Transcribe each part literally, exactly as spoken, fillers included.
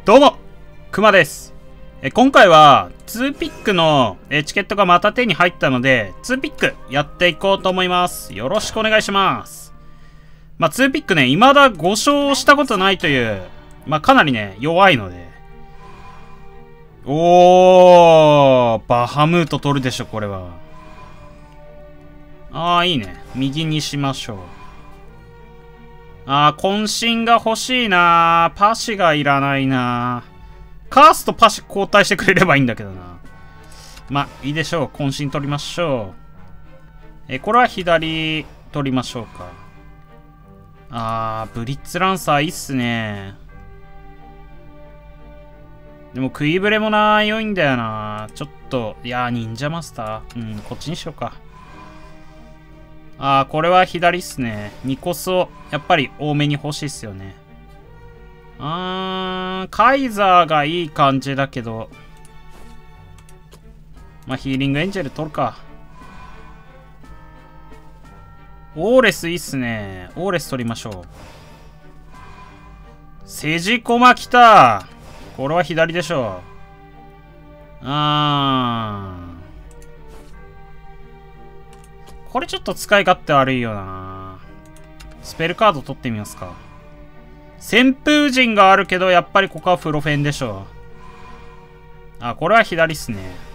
どうも、くまです。え今回はにピックのえチケットがまた手に入ったので、にピックやっていこうと思います。よろしくお願いします。まあ、にピックね、未だご勝したことないという、まあ、かなりね、弱いので。おー、バハムート取るでしょ、これは。あー、いいね。右にしましょう。あー、渾身が欲しいなー。パシがいらないなー。カースとパシ交代してくれればいいんだけどな。まあ、いいでしょう。渾身取りましょう。え、これは左取りましょうか。あー、ブリッツランサーいいっすね。でも、クイブレもな、良いんだよな。ちょっと、いやー、忍者マスター。うん、こっちにしようか。あー、これは左っすね。にコスを、やっぱり多めに欲しいっすよね。あー、カイザーがいい感じだけど。まあ、ヒーリングエンジェル取るか。オーレスいいっすね。オーレス取りましょう。セジコマ来た。これは左でしょう。あー。これちょっと使い勝手悪いよな。スペルカード取ってみますか。旋風陣があるけど、やっぱりここはフロフェンでしょう。あ、これは左っすね。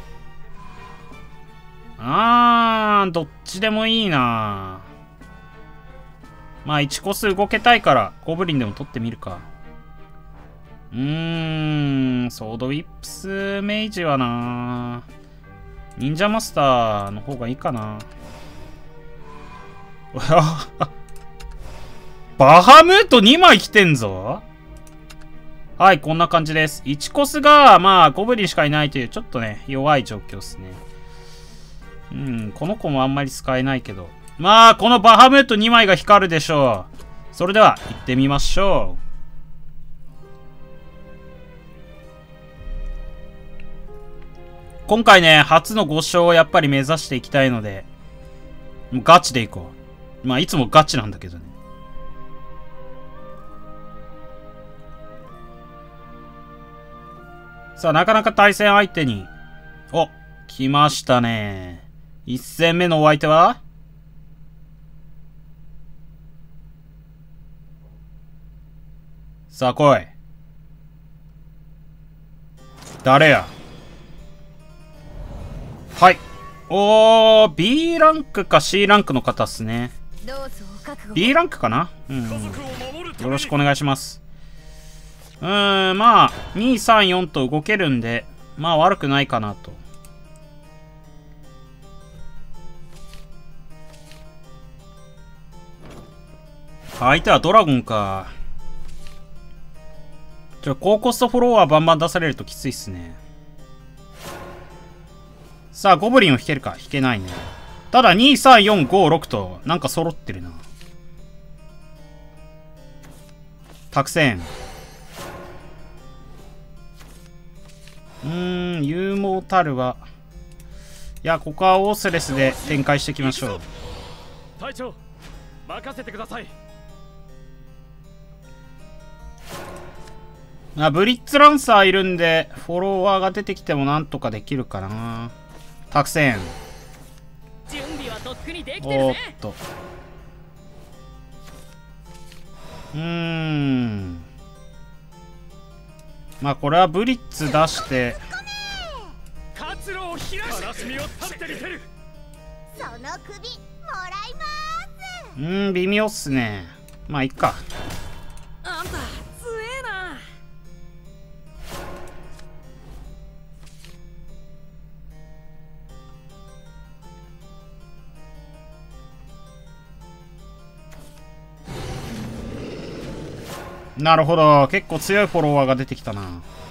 あー、どっちでもいいな。まあ、いちコス動けたいから、ゴブリンでも取ってみるか。うーん、ソードウィップスメイジはな。忍者マスターの方がいいかな。バハムートにまい来てんぞ。はい、こんな感じです。いちコスが、まあ、ゴブリンしかいないという、ちょっとね、弱い状況ですね。うん、この子もあんまり使えないけど。まあ、このバハムートにまいが光るでしょう。それでは、行ってみましょう。今回ね、初のご勝をやっぱり目指していきたいので、ガチでいこう。まあ、いつもガチなんだけどね。さあ、なかなか対戦相手に。お、来ましたね。一戦目のお相手はさあ、来い。誰や。はい。おー、ビー ランクか シー ランクの方っすね。ビー ランクかな。うん、うん。よろしくお願いします。うーん、まあ、に、さん、よんと動けるんで、まあ悪くないかなと。相手はドラゴンか。ちょ、高コストフォロワーバンバン出されるときついっすね。さあ、ゴブリンを引けるか。引けないね。ただ、に、さん、よん、ご、ろくと、なんか揃ってるな。託戦。うーん、勇猛たるは。いや、ここはオースレスで展開していきましょう。 隊長、任せてください。 あ、ブリッツランサーいるんで、フォロワーが出てきてもなんとかできるかな。託戦。 準備はとっくにできてるおーっね。 と。うーん。まあこれはブリッツ出して。 活路を開く。悲しみを立ててみせる。 その首もらいます。 うーん、微妙っすね。まあいっか。 あんた強えな。 なるほど。結構強いフォロワーが出てきたな。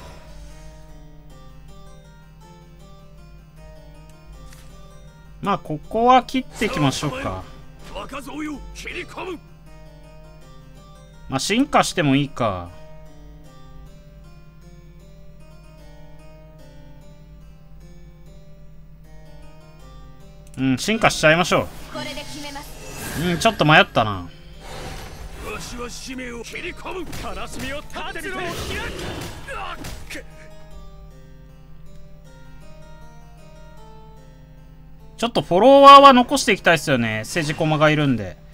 まあ、ここは切っていきましょうか。まあ、進化してもいいか。うん、進化しちゃいましょう。うん、ちょっと迷ったな。 わしは使命を切り込む。悲しみを立てる。 ちょっとフォロワーは残していきたいですよね。政治駒がいるんで。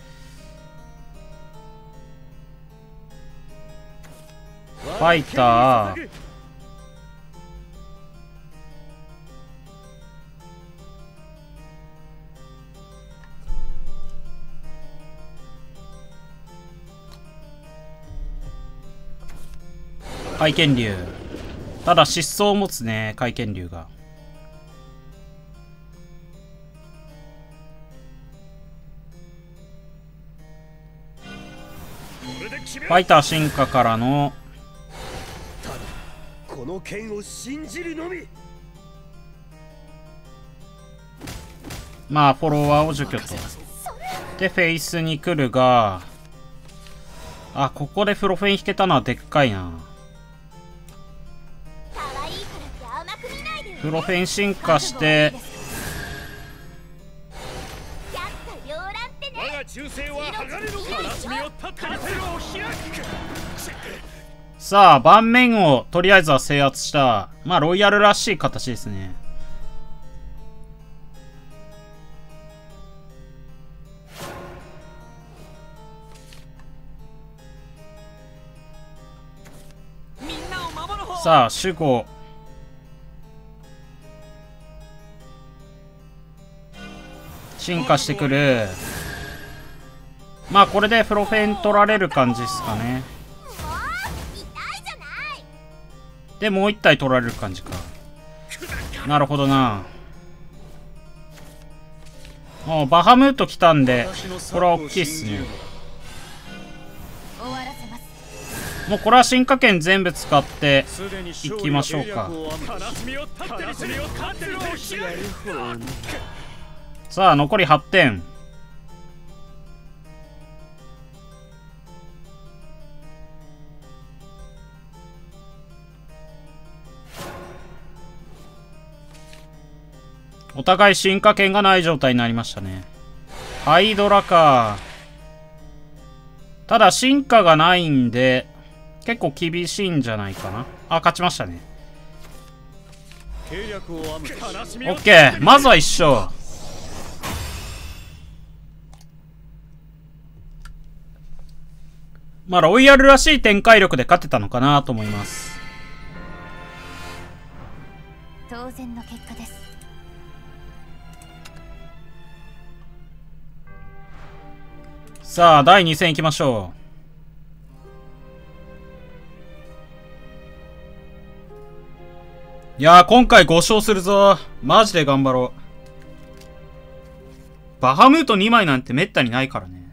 ファイター。海剣竜。ただ疾走を持つね、海剣竜が。ファイター進化からのこの剣を信じるのみ。 まあフォロワーを除去と。でフェイスに来るが、あ、ここでフロフェン引けたのはでっかいな。フロフェン進化してさあ盤面をとりあえずは制圧した。まあロイヤルらしい形ですね。さあ守護進化してくる。まあこれでフロフェン取られる感じですかね。でもう一体取られる感じか。なるほどな。もうバハムート来たんでこれは大きいっすね。もうこれは進化権全部使っていきましょうか。さあ残りはってん。お互い進化権がない状態になりましたね。ハイドラか。ただ進化がないんで結構厳しいんじゃないかな。あ、勝ちましたね。オッケー、まずは一勝。まあロイヤルらしい展開力で勝てたのかなと思います。 当然の結果です。 さあだいに戦いきましょう。いやー今回ご勝するぞ。マジで頑張ろう。バハムートにまいなんてめったにないからね。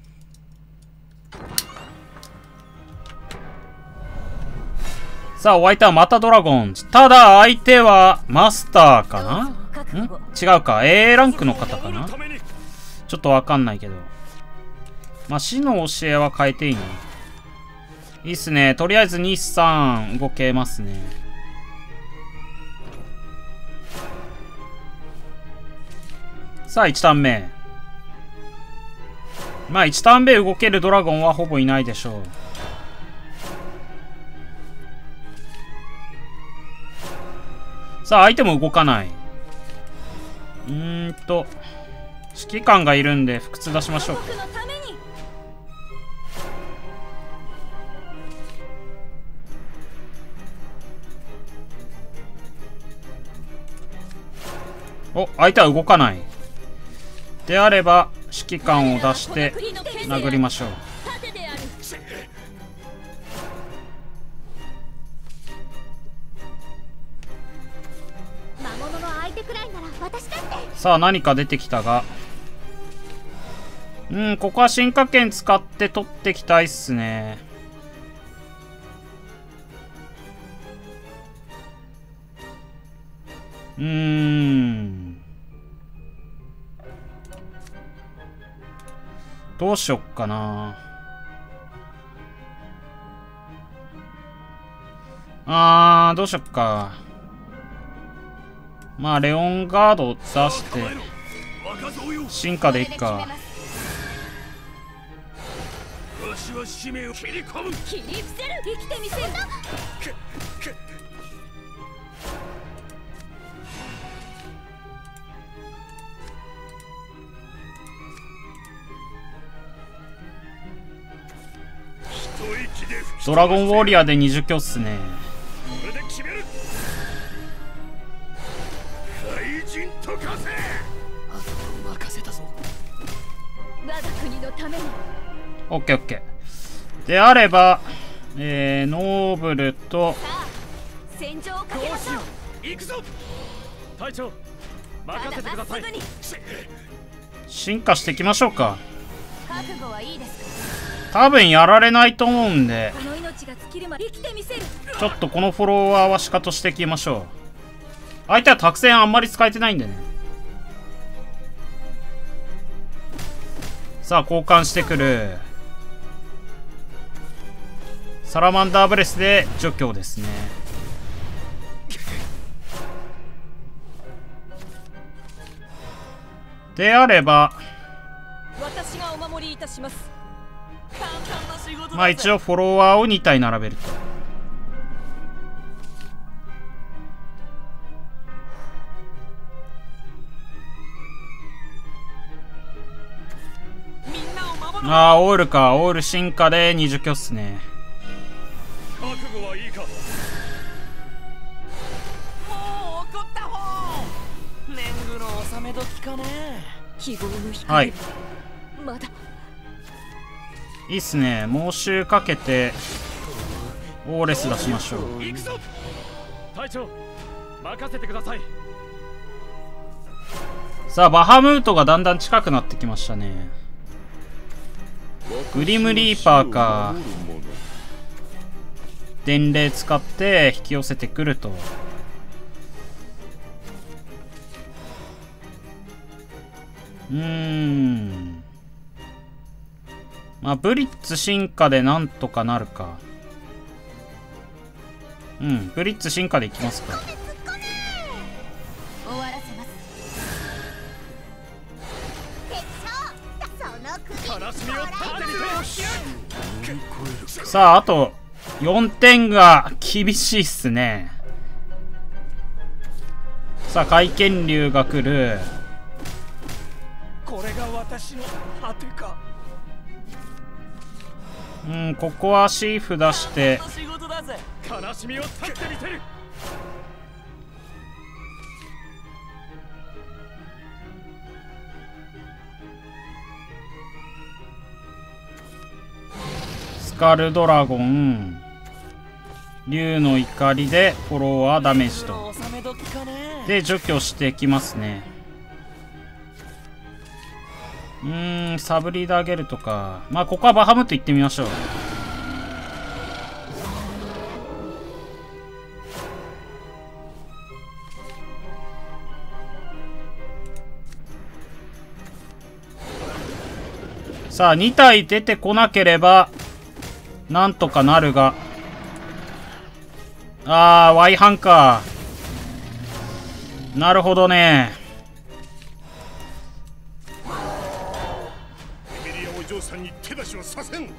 さあお相手はまたドラゴン。ただ相手はマスターかな。ん違うか エー ランクの方かな。ちょっとわかんないけど、まあ死の教えは変えていいな。いいっすね。とりあえずにさん動けますね。さあいちターン目。まあいちターン目動けるドラゴンはほぼいないでしょう。さあ相手も動かない。うーんと指揮官がいるんで不屈出しましょう。お、相手は動かない。であれば指揮官を出して殴りましょう。さあ何か出てきたが、うんここは進化権使って取ってきたいっすね。うーんどうしよっかな。あーどうしよっか。まあレオンガードを出して進化でいっか。 ドラゴンウォリアーでにじゅう強っすね。 これで決める。雷神と化せ。あとは任せたぞ。 我が国のために。 オッケーオッケー。であれば、えー、ノーブルと戦場をかけましょう。 行くぞ。隊長、任せてください。 進化していきましょうか。 覚悟はいいですか。 多分やられないと思うんで、 この命が尽きるまで生きてみせる。 ちょっとこのフォロワーはシカとしていきましょう。相手は託戦あんまり使えてないんでね。さあ交換してくる。サラマンダーブレスで除去ですね。であれば私がお守りいたします。簡単な仕事だ。 まあ一応フォロワーをに体並べると。 みんなを守る。 ああオールか。オール進化でにじゅう強っすね。 覚悟はいいか。 もう怒った方。年貢の納め時かね。 希望の光。 はいまだいいっすね。猛襲かけてオーレス出しましょう。 行くぞ。隊長、任せてください。 さあバハムートがだんだん近くなってきましたね。グリムリーパーか。伝令使って引き寄せてくると。うーんまあブリッツ進化でなんとかなるか。うんブリッツ進化でいきますか。 終わらせます。 悲しみを盾にと。 さああとよんてんが厳しいっすね。さあ回剣竜が来る。 これが私の果てか。 うんここはシーフ出して仕事だぜ。 悲しみを断ってみせる。 スカルドラゴン竜の怒りでフォロワーダメージと。 納め時かね。 で除去していきますね。うーんサブリーダーゲルとか。まあここはバハムット行ってみましょう。さあに体出てこなければなんとかなるが。あー Y ハンか。なるほどね。 エミリアお嬢さんに手出しはさせん。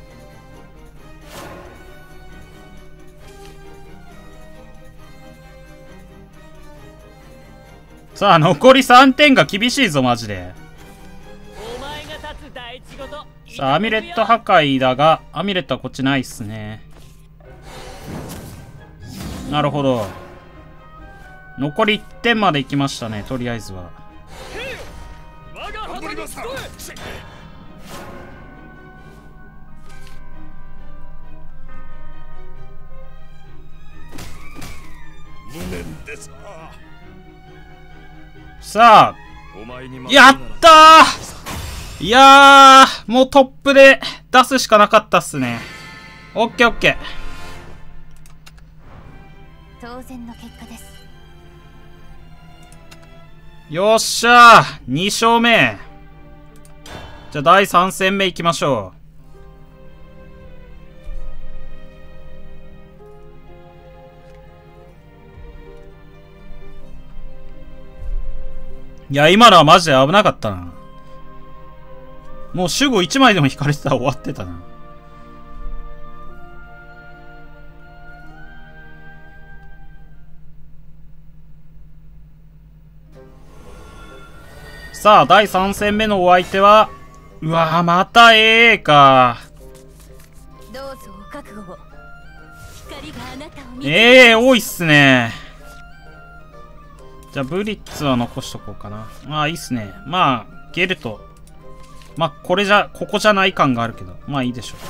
さあ残りさんてんが厳しいぞマジで。 お前が立つ第一ごと。 さあアミュレット破壊だがアミュレットはこっちないっすね。なるほど。残りいってんまでいきましたね。とりあえずは我が旗に集え。無念です。 さあお前にやったー。いやーもうトップで出すしかなかったっすね。オッケーオッケ当然の結果です。 ー。よっしゃーに勝目。じゃあだいさん戦目いきましょう。いや今のはマジで危なかったな。もう守護いちまいでも引かれてたら終わってたな。さあだいさん戦目のお相手はうわーまた エーエー か。 どうぞお覚悟を。 ええー、多いっすね。じゃあブリッツは残しとこうかな。まあいいっすね。まあゲルト、まあこれじゃここじゃない感があるけど、まあいいでしょ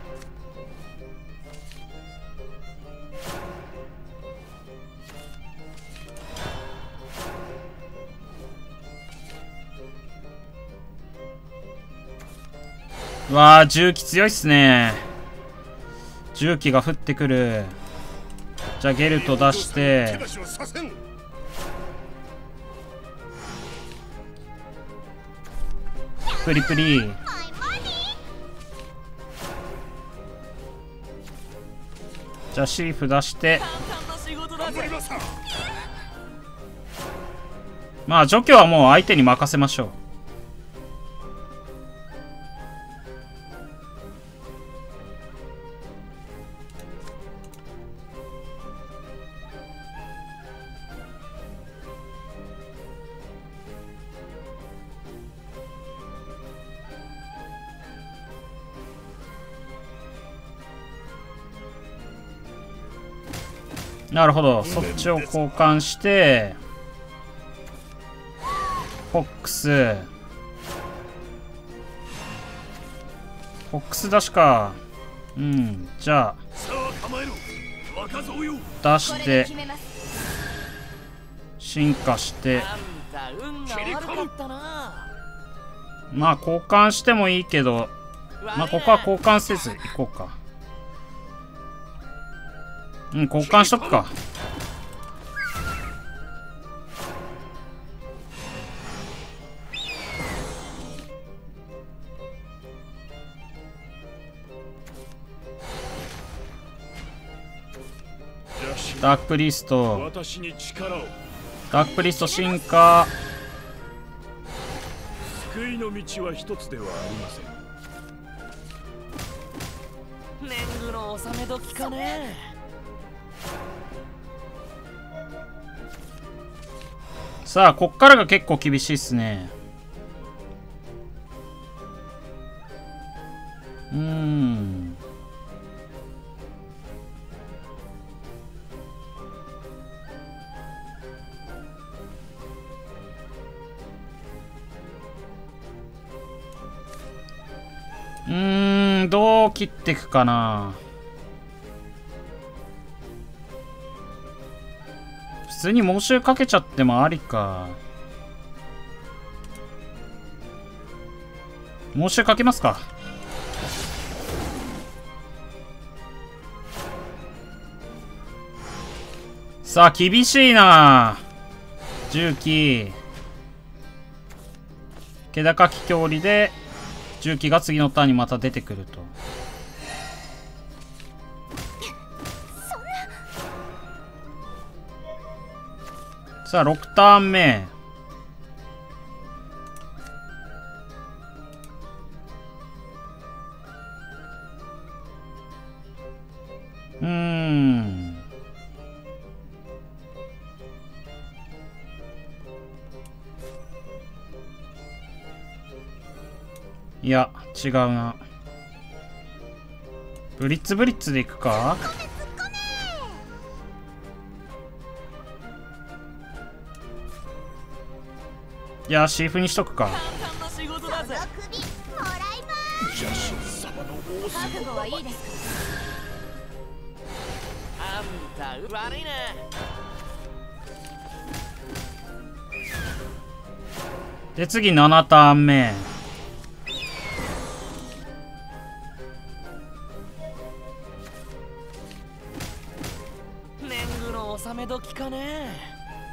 う。うわー、重機強いっすね。重機が降ってくる。じゃあゲルト出してプリプリ。じゃあシーフ出して、まあ除去はもう相手に任せましょう。なるほど、そっちを交換してフォックスフォックス出しか。うん、じゃあ出して進化して、まあ交換してもいいけど、まあここは交換せずいこうか。うん、交換しとくか。ダークプリスト、ダークプリスト進化。 救いの道は一つではありません。 年貢の納め時かね。 さあこっからが結構厳しいっすね。うーん、うーん、どう切っていくかな。普通に猛襲かけちゃってもありか。猛襲かけますか。さあ厳しいな。重機気高き距離で重機が次のターンにまた出てくると。さあろくターン目。うーん、いや違うな。ブリッツブリッツでいくか。いやシーフにしとくか。で次ななターン目。 年貢の納め時かね。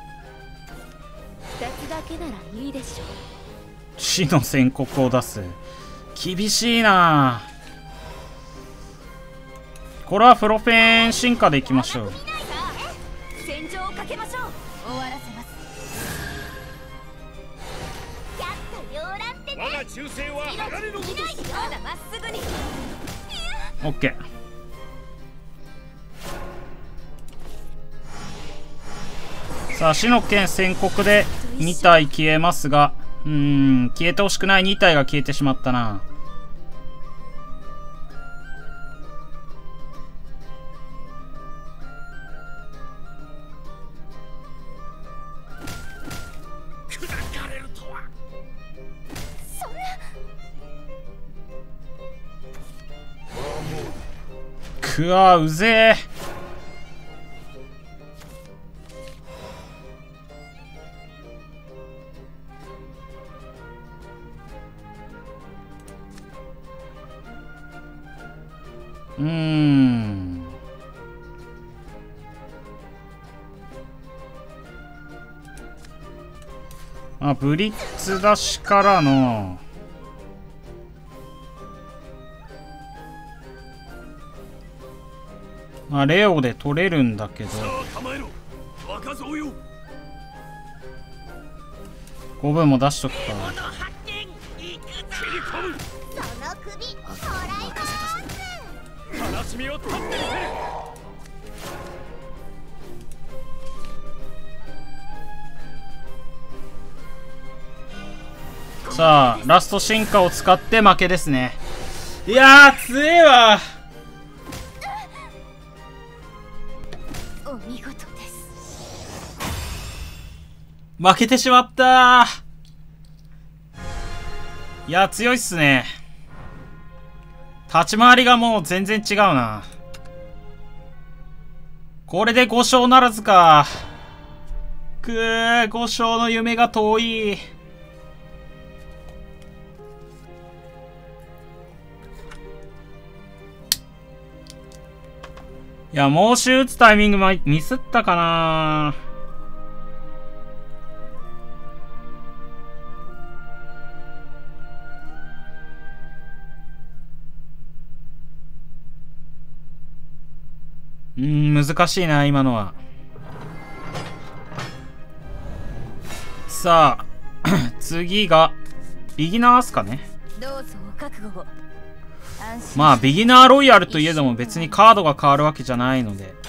ふたつだけならいいでしょう。 死の宣告を出す。厳しいな。これはフロフェン進化でいきましょう。 戦場をかけましょう。終わらせます。やったよーらってね。 我が忠誠は鋼のごとし。 まだまっすぐに。 オッケー。さあ死の剣宣告でに体消えますが、うーん、消えてほしくないに体が消えてしまったな。 くわうぜえ。うーん。あ、ブリッツ出しからのまあレオで取れるんだけど、ごぶんも出しとくか。さあラスト進化を使って負けですね。いやー強えわ。 お見事です。 負けてしまったー。いや強いっすね。立ち回りがもう全然違うな。これでご勝ならずか。くー、ご勝の夢が遠い。いや、猛襲打つタイミングミスったかな。うーん、難しいな、今のは。さあ、次が、ビギナーっすかね。 どうぞお覚悟を。 まあビギナーロイヤルといえども別にカードが変わるわけじゃないので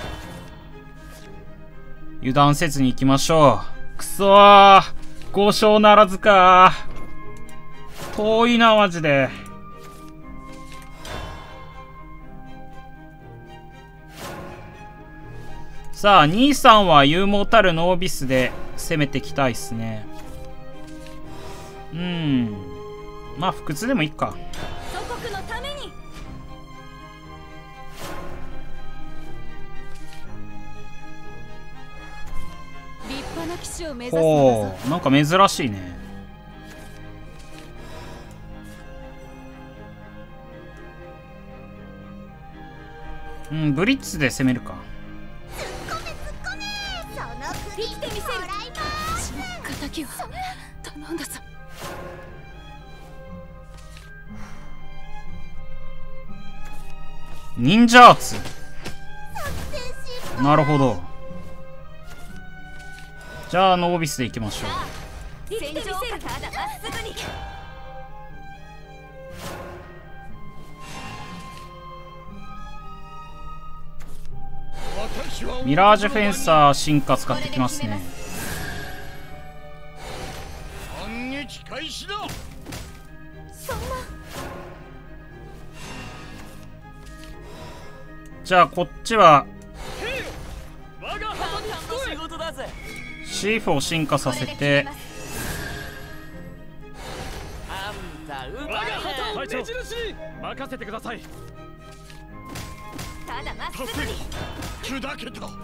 油断せずに行きましょう。くそー、ご勝ならずかー。遠いなマジで。さあ兄さんは勇猛たるノービスで攻めてきたいっすね。うん、まあ不屈でもいいか。 祖国のために。立派な騎士を目指すのだぞ。 ほう、なんか珍しいね。うん、ブリッツで攻めるか。 生きてみせる。その敵は頼んだぞ。 忍者アーツ。なるほど。じゃあノービスでいきましょう。 生きてみせる。ただまっすぐに。 ミラージュフェンサー進化使ってきますね。 反撃開始だ。 そんな。 じゃあこっちは我がハトの仕事だぜ。 シーフを進化させて、 あんたうまいね。 隊長、任せてください。 ただまっすぐに。 砕けた。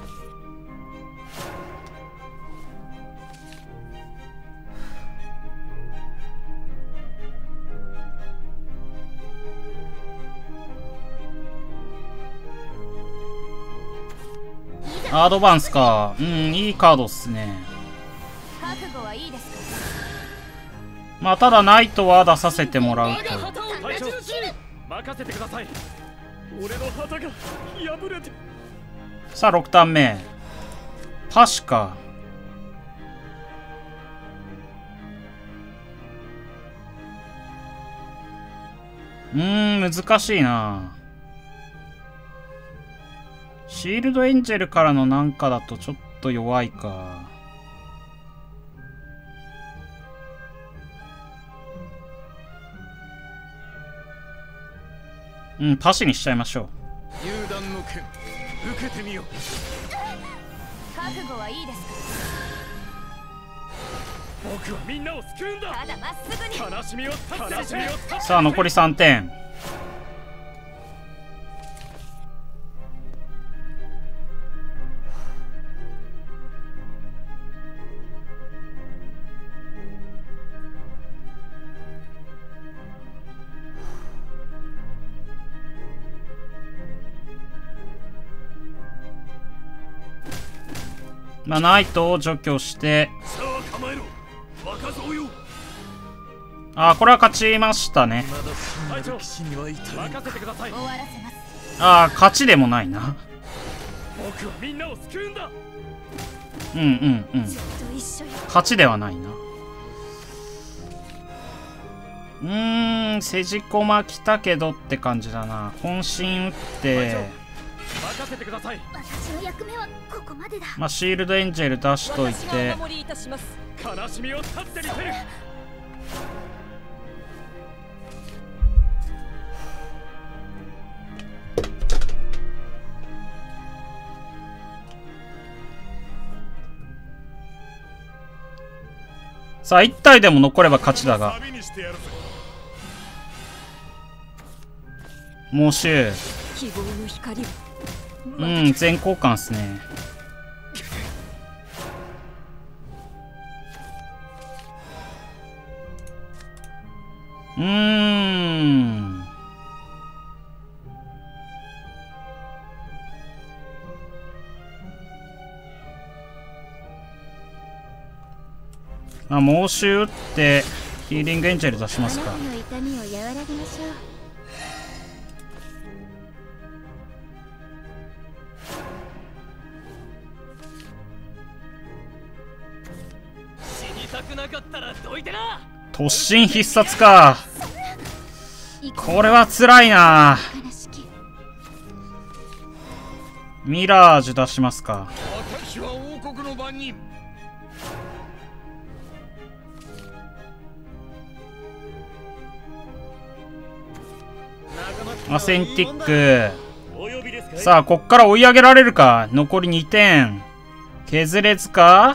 アドバンスか。うん、いいカードっすね。 覚悟はいいですか。 まあただナイトは出させてもらうと。 隊長、任せてください。俺の旗が破れて。 さあろくターン目パシか。うーん、難しいな。シールドエンジェルからのなんかだとちょっと弱いか。うん、パシにしちゃいましょう。 入団の剣受けてみよう。 覚悟はいいですか。 僕はみんなを救うんだ。 ただまっすぐに。 悲しみを悲しみを。 さあ残りさんてん。 まあ、ナイトを除去して、 さあ構えろ若造よ。 ああ、これは勝ちましたね。 隊長、任せてください。 終わらせます。 ああ、勝ちでもないな。 僕はみんなを救うんだ。 うんうんうん。 ずっと一緒よ。 勝ちではないな。うーん、セジコマ来たけどって感じだな。渾身打って、 任せてください。 私の役目はここまでだ。 まあ、シールドエンジェル出しとい私がてお、守りいたします。 悲しみを断ってみせる。 さあいち体でも残れば勝ちだが、 旅にしてやるぜ。 モーシュ希望の光を。 うん、全交換っすね。うーん。まあ、猛襲打ってヒーリングエンジェル出しますか。 あなたの痛みを和らげましょう。 死にたくなかったらどいてな。 突進必殺か。これは辛いな。 悲しきミラージュ出しますか。 私は王国の番人。 アセンティック。 お呼びですかい。 さあこっから追い上げられるか。残りにてん削れずか。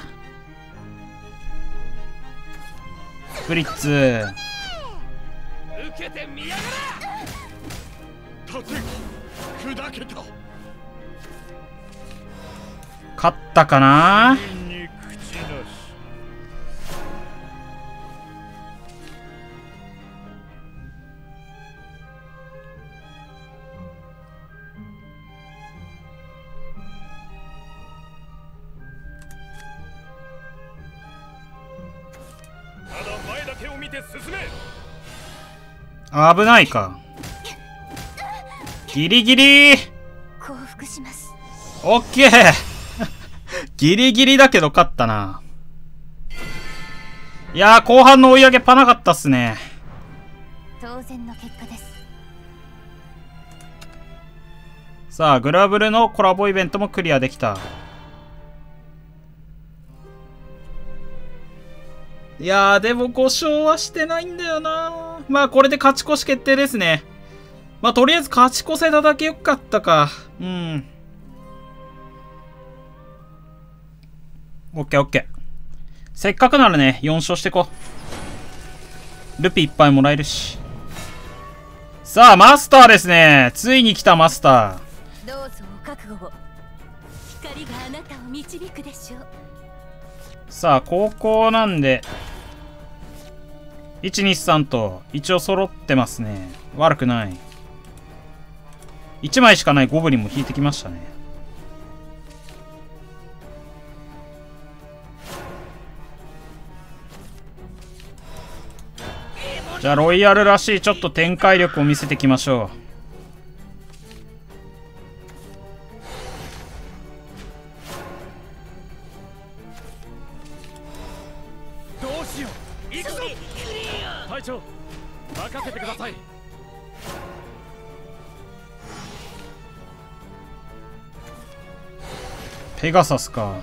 スプリッツ。 受けてみやが立て砕けた。 勝ったかな。 天に口なし。ただ前だけを見て進め。 危ないか。ギリギリ。 降伏します。 オッケーギリギリだけど勝ったな。いやー後半の追い上げパなかったっすね。 当然の結果です。 さあグラブルのコラボイベントもクリアできた。いやーでもご勝はしてないんだよな。まあこれで勝ち越し決定ですね。まあとりあえず勝ち越せただけよかったか。うん。オッケーオッケー。せっかくならね、よん勝してこう。ルピいっぱいもらえるし。さあマスターですね。ついに来たマスター。 どうぞお覚悟を。光があなたを導くでしょう。 さあ高校なんでいちにさんと一応揃ってますね。悪くない。いちまいしかないゴブリンも引いてきましたね。じゃあロイヤルらしいちょっと展開力を見せていきましょどうしよう。行くぞ。隊長、任せてください。 う。ペガサスか。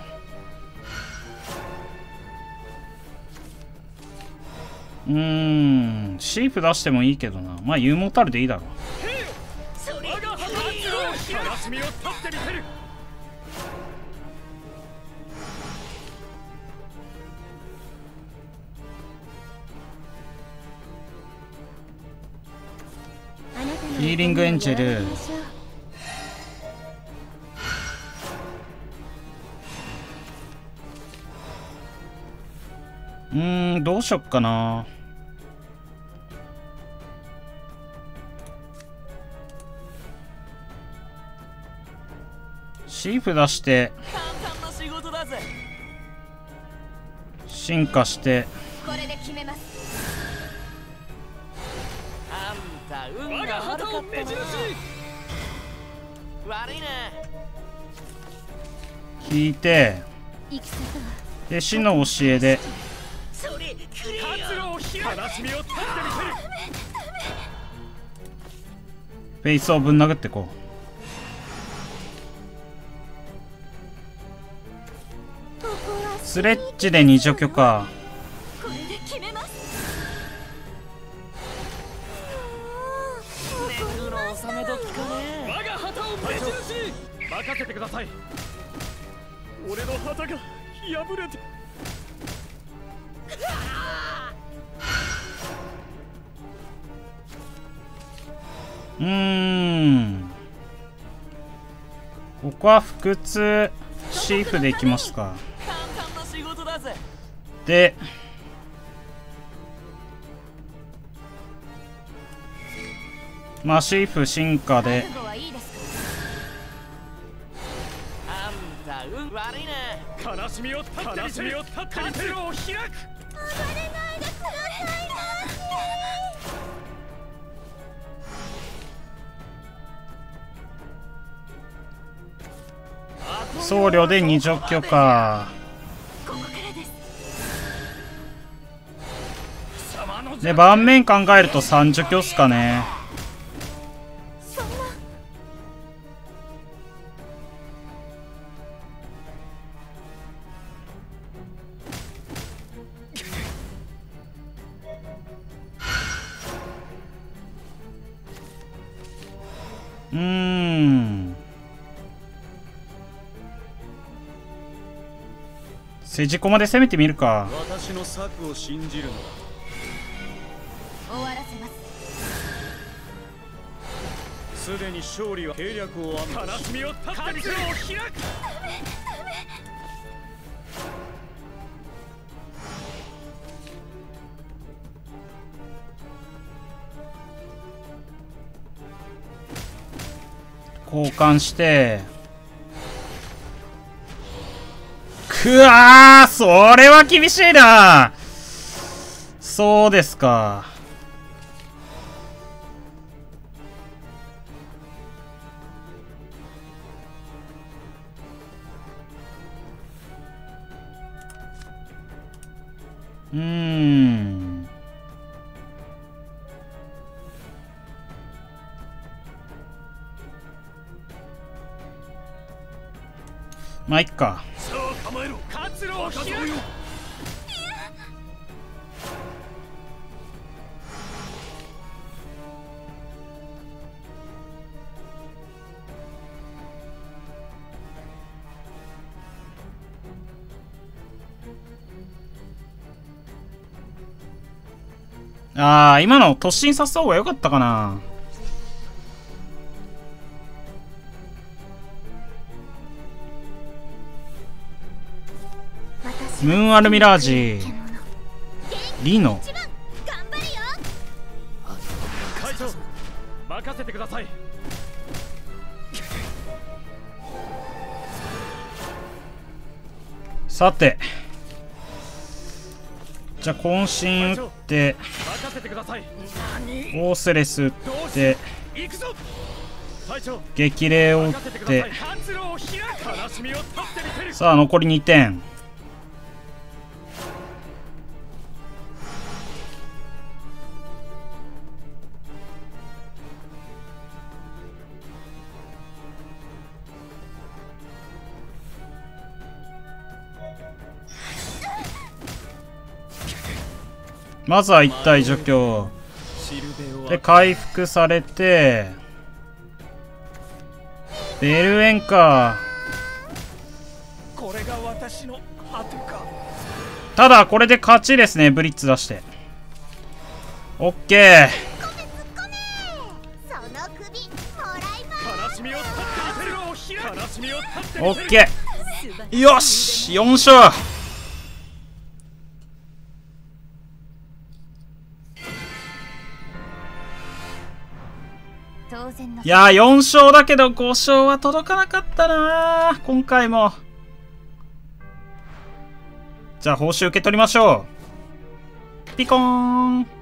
うーんシープ出してもいいけどな。まあユーモータルでいいだろう。 我が発動。悲しみを断ってみせる。 あなたのヒーリングエンジェル痛みを和らげましょう。 うーんどうしよっかな。シーフ出して簡単な仕事だぜ。 進化してこれで決めます。 あんた運が悪かったな。悪いね。 引いて、 戦とはで死の教えで活路を開く。悲しみを立ってみせる。 フェイスをぶん殴ってこここはう。スレッジで二除去か。 これで決めます。 年貢の納め時かね。 我が旗を目印。任せてください。俺の旗が破れて。 うーん、ここは腹痛シーフでいきますか。 簡単な仕事だぜ。 でまあシーフ進化で覚悟はいいですあんた運悪いね。 悲しみを立ってみせる。活路を開く。 か。暴れないでくださいな。 僧侶で二除去か。 ここからです。 で盤面考えると三除去っすかね。 そんな。 うーん、セジコまで攻めてみるか。 私の策を信じるの。 終わらせます。 すでに勝利は計略を編む。悲しみを立ってみせる。活路を開く。 交換してくわー、それは厳しいな。そうですか。うーん、まあいっか。 さあ構えろ。活路を開く。 ああ、今の突進させた方が良かったかな。ムーンアルミラージリノ。 一番頑張るよ。 会長、任せてください。 さてじゃあ渾身打って任せてください。 オースレス打って行くぞ。隊長、 激励を打っ任せてくだてさい。活路を開く。悲しみを立ってみせる。 さあ残りにてん。まずは一体除去で回復されてベルエンか。 これが私の後か。 ただこれで勝ちですね。ブリッツ出してオッケその首もらいま悲しみを立ってみせる。悲しみを立ってーオみせる。 ッケーよしよん勝。 当然の。 いやーよん勝だけどご勝は届かなかったなー今回も。 じゃあ報酬受け取りましょう。ピコーン。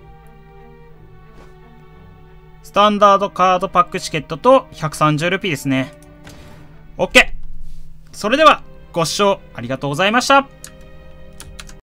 スタンダードカードパックチケットとひゃくさんじゅうルピーですね。OK。それではご視聴ありがとうございました。